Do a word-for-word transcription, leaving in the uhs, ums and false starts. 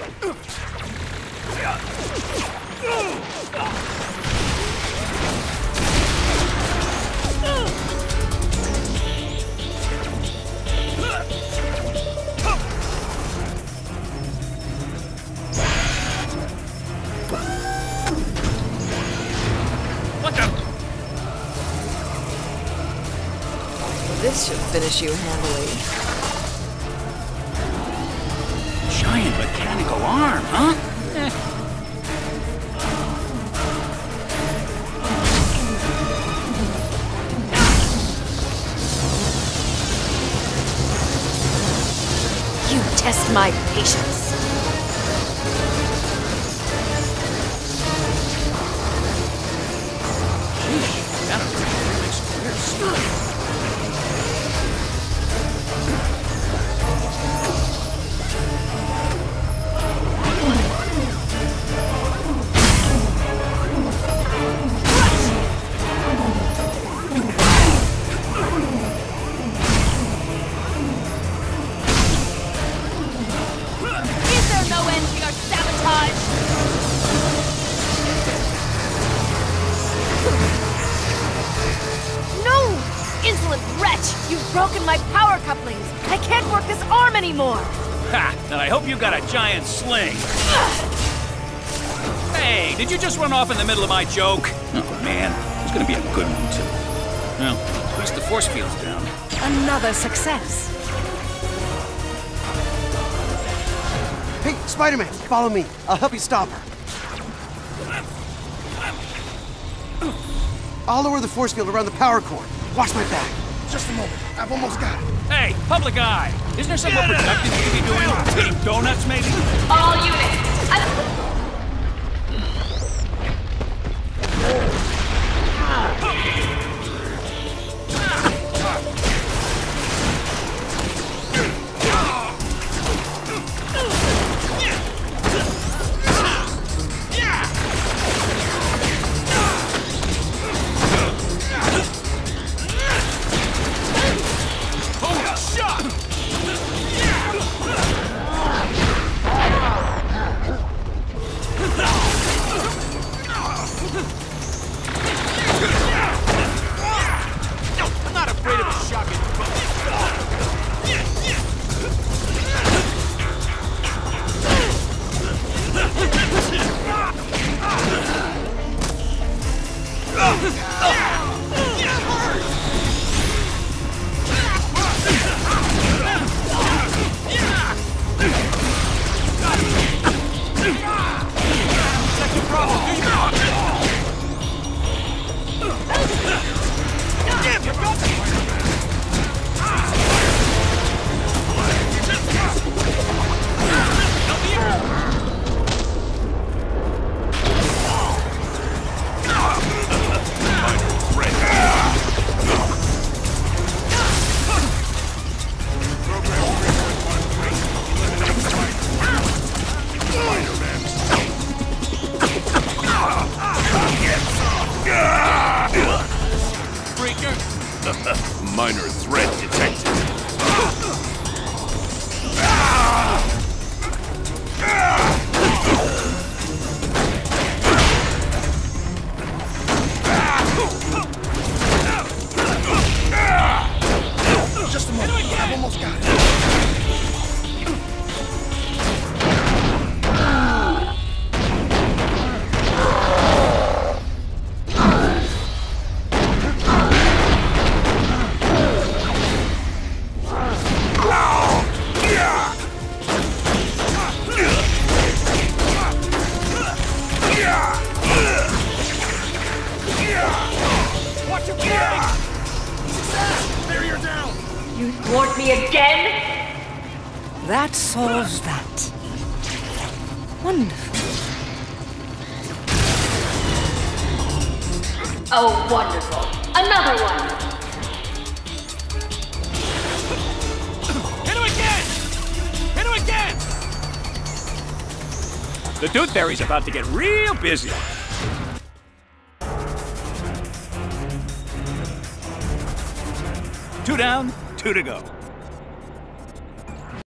This should finish you handily. Giant mechanical arm, huh? Eh. You test my patience. Sheesh, that really makes clear stuff. You've broken my power couplings! I can't work this arm anymore! Ha! Then I hope you got a giant sling! Hey, did you just run off in the middle of my joke? Oh man, it's gonna be a good one too. Well, at least the force field's down. Another success. Hey, Spider-Man, follow me. I'll help you stop her. I'll lower the force field around the power core. Watch my back. Just a moment. I've almost got it. Hey, public eye! Isn't there some more productive you could be doing? Eating donuts, maybe? All units. I Minor threat detected. Just a moment. I've almost got it. You thwart me again? That solves that. Wonderful. Oh, wonderful. Another one. Hit him again! Hit him again! The Tooth Fairy's about to get real busy. Two down, two to go.